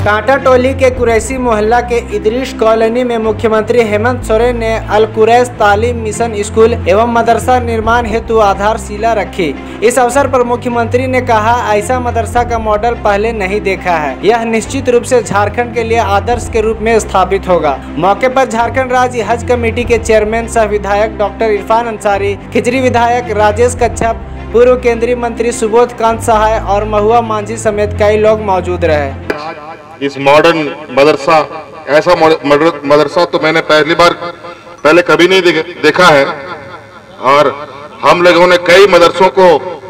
कांटा टोली के कुरैशी मोहल्ला के इदरीस कॉलोनी में मुख्यमंत्री हेमंत सोरेन ने अल कुरैश तालीम मिशन स्कूल एवं मदरसा निर्माण हेतु आधारशिला रखी। इस अवसर पर मुख्यमंत्री ने कहा, ऐसा मदरसा का मॉडल पहले नहीं देखा है। यह निश्चित रूप से झारखंड के लिए आदर्श के रूप में स्थापित होगा। मौके पर झारखंड राज्य हज कमेटी के चेयरमैन सह विधायक डॉक्टर इरफान अंसारी, खिजरी विधायक राजेश कच्छप, पूर्व केंद्रीय मंत्री सुबोध कांत सहाय और महुआ मांझी समेत कई लोग मौजूद रहे। इस मॉडर्न मदरसा, ऐसा मदरसा तो मैंने पहले कभी नहीं देखा है और हम लोगों ने कई मदरसों को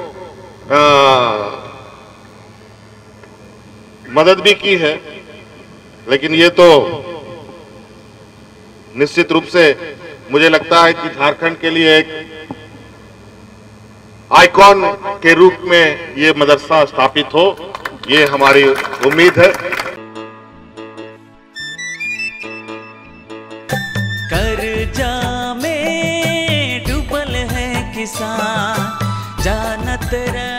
मदद भी की है, लेकिन ये तो निश्चित रूप से मुझे लगता है कि झारखंड के लिए एक आइकॉन के रूप में ये मदरसा स्थापित हो, ये हमारी उम्मीद है। कर्जा में डूबल है किसान, जानत रहे